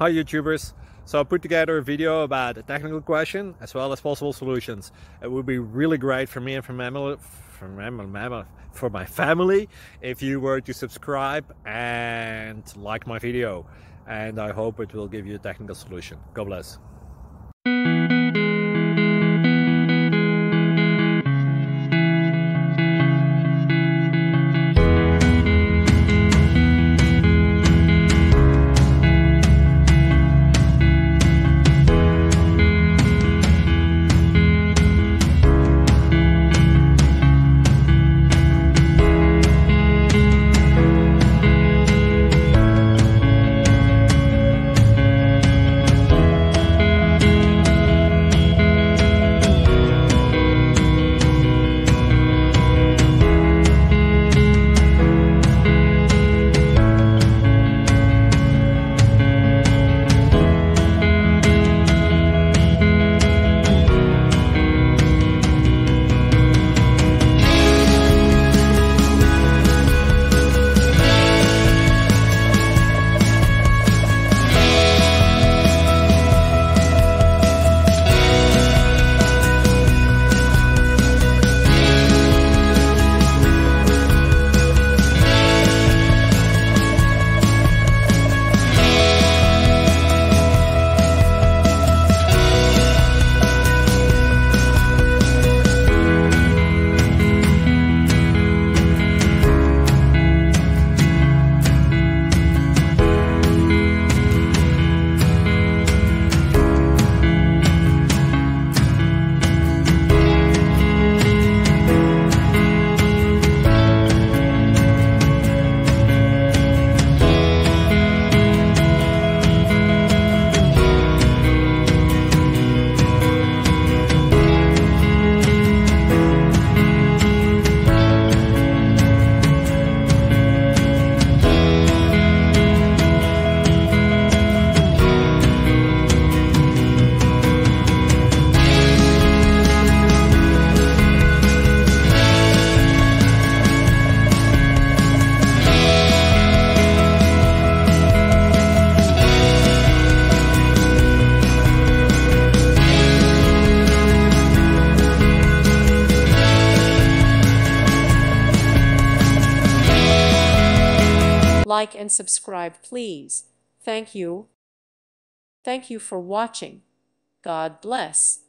Hi YouTubers. So I put together a video about a technical question as well as possible solutions. It would be really great for me and for my family if you were to subscribe and like my video. And I hope it will give you a technical solution. God bless. Like and subscribe, please. Thank you. Thank you for watching. God bless.